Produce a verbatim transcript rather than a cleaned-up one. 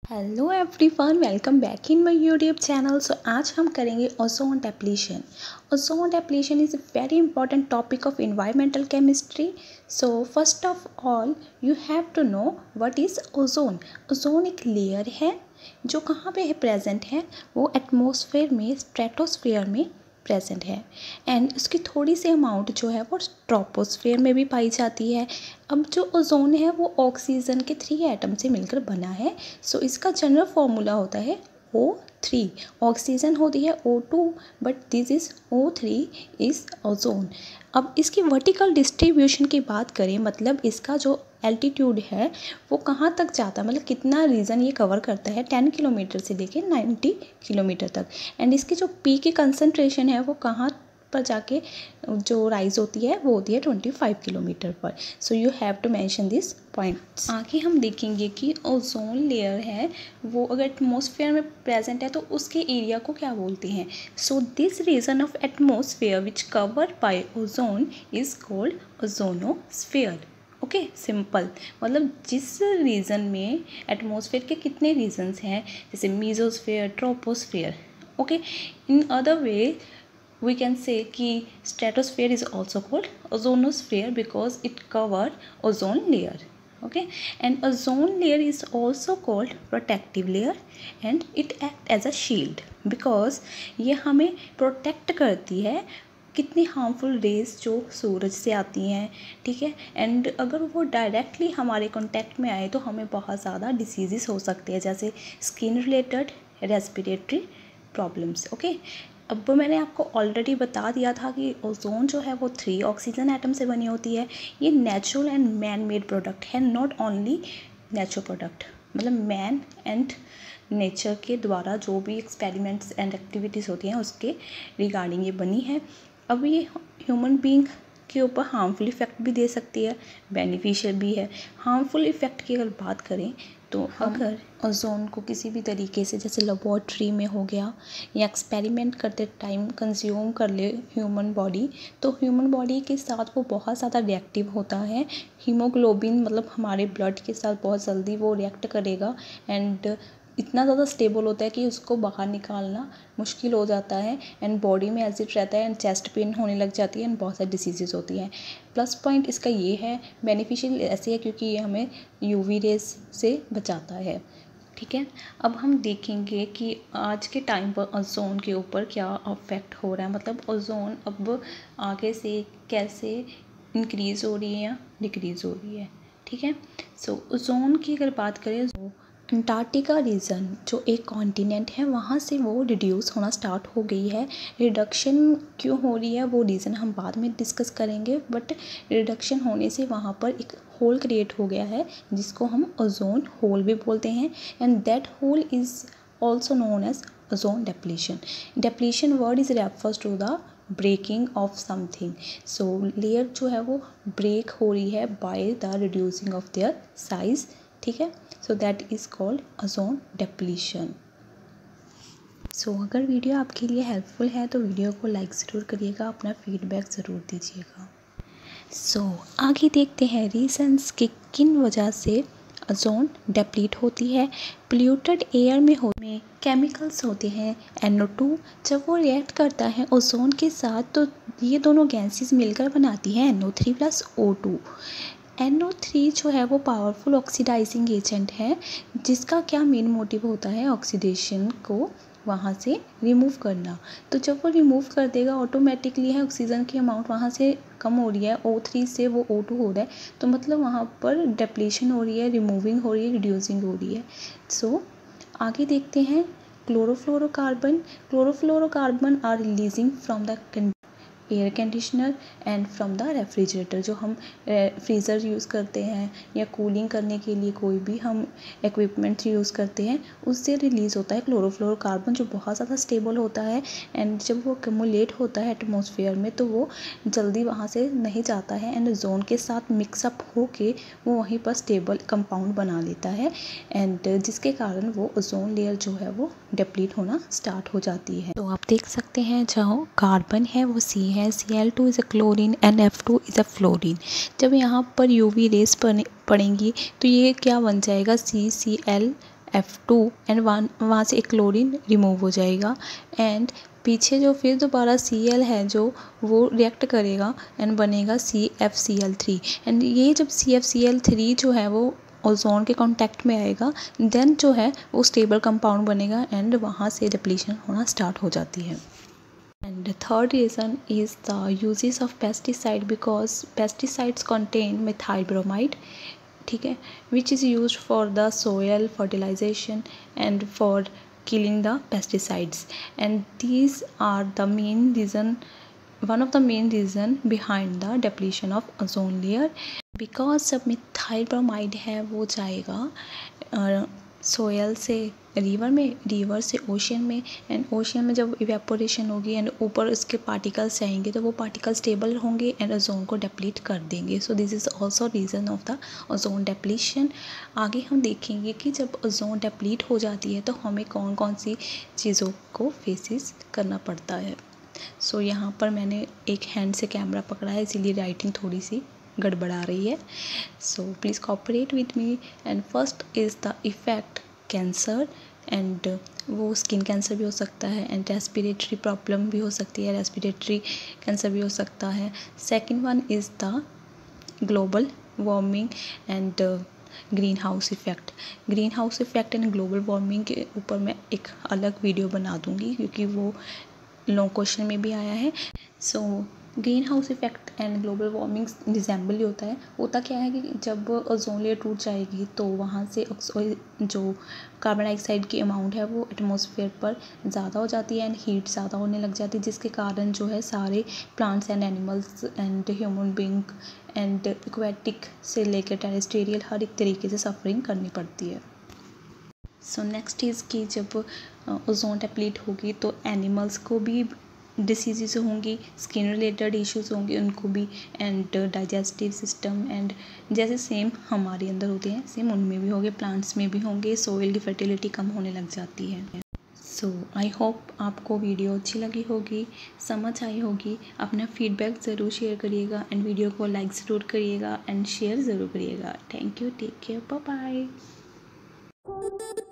Hello everyone, welcome back in my YouTube channel. So आज हम करेंगे ozone depletion. Ozone depletion is a very important topic of environmental chemistry. So first of all you have to know what is ozone. Ozone एक layer है जो कहाँ पे है present है, वो एटमॉस्फेयर में, स्ट्रेटोस्फेयर में प्रेजेंट है। एंड उसकी थोड़ी सी अमाउंट जो है वो ट्रोपोस्फेयर में भी पाई जाती है। अब जो ओजोन है वो ऑक्सीजन के थ्री एटम से मिलकर बना है। सो so, इसका जनरल फॉर्मूला होता है ओ थ्री। ऑक्सीजन होती है O two, but this is O three is ozone. अब इसकी वर्टिकल डिस्ट्रीब्यूशन की बात करें, मतलब इसका जो एल्टीट्यूड है वो कहाँ तक जाता है, मतलब कितना रीजन ये कवर करता है, टेन किलोमीटर से लेके नाइन्टी किलोमीटर तक। एंड इसकी जो पी की कंसंट्रेशन है वो कहाँ पर जाके जो राइज होती है वो होती है ट्वेंटी फाइव किलोमीटर पर। So you have to mention this points. आगे हम देखेंगे कि ओजोन लेयर है वो अगर एटमॉस्फेयर में प्रेजेंट है तो उसके एरिया को क्या बोलते हैं। So this region of atmosphere which cover by ozone is called ozonosphere. Okay, simple, मतलब जिस रीजन में एटमॉस्फेयर के कितने रीजन्स हैं, जैसे mesosphere, troposphere. Okay, in other way we can say कि stratosphere is also called ozonosphere because it covered ozone layer. Okay, and ozone layer is also called protective layer and it act as a shield because ये हमें protect करती है कितनी harmful rays जो सूरज से आती हैं, ठीक है। एंड अगर वो डायरेक्टली हमारे कांटेक्ट में आए तो हमें बहुत ज़्यादा डिसीजेस हो सकते हैं, जैसे skin related, respiratory problems. Okay, अब मैंने आपको ऑलरेडी बता दिया था कि ओजोन जो है वो थ्री ऑक्सीजन एटम से बनी होती है। ये natural and man made product है, नॉट ओनली नेचुरल प्रोडक्ट, मतलब मैन एंड नेचर के द्वारा जो भी एक्सपेरिमेंट्स एंड एक्टिविटीज़ होती हैं उसके रिगार्डिंग ये बनी है। अब ये ह्यूमन बीइंग के ऊपर हार्मफुल इफ़ेक्ट भी दे सकती है, बेनिफिशियल भी है। हार्मफुल इफ़ेक्ट की अगर बात करें तो अगर ओजोन को किसी भी तरीके से, जैसे लेबॉर्ट्री में हो गया या एक्सपेरिमेंट करते टाइम कंज्यूम कर ले ह्यूमन बॉडी, तो ह्यूमन बॉडी के साथ वो बहुत ज़्यादा रिएक्टिव होता है। हीमोग्लोबिन मतलब हमारे ब्लड के साथ बहुत जल्दी वो रिएक्ट करेगा एंड इतना ज़्यादा स्टेबल होता है कि उसको बाहर निकालना मुश्किल हो जाता है एंड बॉडी में एसिड रहता है एंड चेस्ट पेन होने लग जाती है एंड बहुत सारी डिसीजेज होती हैं। प्लस पॉइंट इसका ये है, बेनिफिशियल ऐसे है क्योंकि ये हमें यूवी रेज से बचाता है, ठीक है। अब हम देखेंगे कि आज के टाइम पर ओजोन के ऊपर क्या अफेक्ट हो रहा है, मतलब ओजोन अब आगे से कैसे इंक्रीज़ हो रही है या डिक्रीज़ हो रही है, ठीक है। सो ओजोन की अगर बात करें तो अंटार्कटिका रीजन जो एक कॉन्टिनेंट है वहाँ से वो रिड्यूस होना स्टार्ट हो गई है। रिडक्शन क्यों हो रही है वो रीज़न हम बाद में डिस्कस करेंगे, बट रिडक्शन होने से वहाँ पर एक होल क्रिएट हो गया है जिसको हम ओजोन होल भी बोलते हैं and that hole is also known as ozone depletion. Depletion word is refers to the breaking of something. So layer जो है वो ब्रेक हो रही है by the reducing of their size, ठीक है। So that is called ozone depletion. So अगर video आपके लिए हेल्पफुल है तो वीडियो को लाइक ज़रूर करिएगा, अपना फीडबैक ज़रूर दीजिएगा। सो so, आगे देखते हैं रीजंस कि किन वजह से ओजोन डेप्लीट होती है। पोल्यूटेड एयर में हो में केमिकल्स होते हैं एन ओ टू, जब वो रिएक्ट करता है ओजोन के साथ तो ये दोनों गैसेस मिलकर बनाती हैं N O three plus O two. N O three जो है वो पावरफुल ऑक्सीडाइजिंग एजेंट है जिसका क्या मेन मोटिव होता है, ऑक्सीडेशन को वहाँ से रिमूव करना। तो जब वो रिमूव कर देगा ऑटोमेटिकली है ऑक्सीजन की अमाउंट वहाँ से कम हो रही है, ओ थ्री से वो ओ टू हो रहा है, तो मतलब वहाँ पर डेप्लीशन हो रही है, रिमूविंग हो रही है, रिड्यूसिंग हो रही है। सो so, आगे देखते हैं chlorofluorocarbon. Chlorofluorocarbon are releasing from the air conditioner and from the refrigerator. जो हम फ्रीज़र यूज़ करते हैं या कूलिंग करने के लिए कोई भी हम इक्विपमेंट्स यूज़ करते हैं उससे रिलीज़ होता है क्लोरोफ्लोरोकार्बन जो बहुत ज़्यादा स्टेबल होता है एंड जब वो कम्युलेट होता है एटमॉस्फेयर में तो वो जल्दी वहाँ से नहीं जाता है एंड ओजोन के साथ मिक्सअप होके वो वहीं पर स्टेबल कंपाउंड बना लेता है एंड जिसके कारण वो ओजोन लेयर जो है वो डिप्लीट होना स्टार्ट हो जाती है। तो आप देख सकते हैं जहाँ कार्बन है वो सी है, C L two is a chlorine and F two is a fluorine. जब यहाँ पर यूवी रेस पड़ेंगी तो ये क्या बन जाएगा, C C L F two and one वहाँ से एक क्लोरीन रिमूव हो जाएगा एंड पीछे जो फिर दोबारा सी एल है जो वो रिएक्ट करेगा एंड बनेगा C F C L three and ये जब C F C L three जो है वो ओजोन के कांटेक्ट में आएगा देन जो है वो स्टेबल कंपाउंड बनेगा एंड वहाँ से डिप्लीशन होना स्टार्ट हो जाती है। And the third reason is the uses of pesticide because pesticides contain methyl bromide, ठीक है, which is used for the soil fertilization and for killing the pesticides and these are the main reason one of the main reason behind the depletion of ozone layer because जब methyl bromide है वो जाएगा soil से river में, river से ocean में and ocean में जब इवेपोरेशन होगी एंड ऊपर इसके पार्टिकल्स जाएंगे तो वो पार्टिकल्स स्टेबल होंगे एंड ओजोन को डिप्लीट कर देंगे। So this is also reason of the ozone depletion. आगे हम देखेंगे कि जब ओजोन डिप्लीट हो जाती है तो हमें कौन कौन सी चीज़ों को फेसेस करना पड़ता है। सो so, यहाँ पर मैंने एक हैंड से कैमरा पकड़ा है इसीलिए राइटिंग थोड़ी सी गड़बड़ा रही है। So please cooperate with me and first is the effect cancer and वो स्किन कैंसर भी हो सकता है एंड रेस्पिरेटरी प्रॉब्लम भी हो सकती है, रेस्पिरेटरी कैंसर भी हो सकता है। Second one is the global warming and greenhouse effect. Greenhouse effect and global warming के ऊपर मैं एक अलग वीडियो बना दूँगी क्योंकि वो लॉन्ग क्वेश्चन में भी आया है। सो greenhouse effect and global warming resemble ही होता है। होता क्या है कि जब ओजोन लेयर टूट जाएगी तो वहाँ से जो कार्बन डाइऑक्साइड की अमाउंट है वो एटमॉस्फेयर पर ज़्यादा हो जाती है एंड हीट ज़्यादा होने लग जाती है जिसके कारण जो है सारे plants and animals and human being and aquatic से लेकर टेरेस्ट्रियल हर एक तरीके से सफरिंग करनी पड़ती है। सो नेक्स्ट इज़ कि जब ओजोन डिप्लीट होगी तो एनिमल्स को भी डिसीज़ होंगी, स्किन रिलेटेड इश्यूज होंगे उनको भी एंड डाइजेस्टिव सिस्टम एंड जैसे सेम हमारे अंदर होते हैं सेम उनमें भी होंगे, प्लांट्स में भी होंगे। सोइल की फर्टिलिटी कम होने लग जाती है। सो आई होप आपको वीडियो अच्छी लगी होगी, समझ आई होगी। अपना फीडबैक ज़रूर शेयर करिएगा एंड वीडियो को लाइक ज़रूर करिएगा एंड शेयर ज़रूर करिएगा। Thank you, take care, bye bye.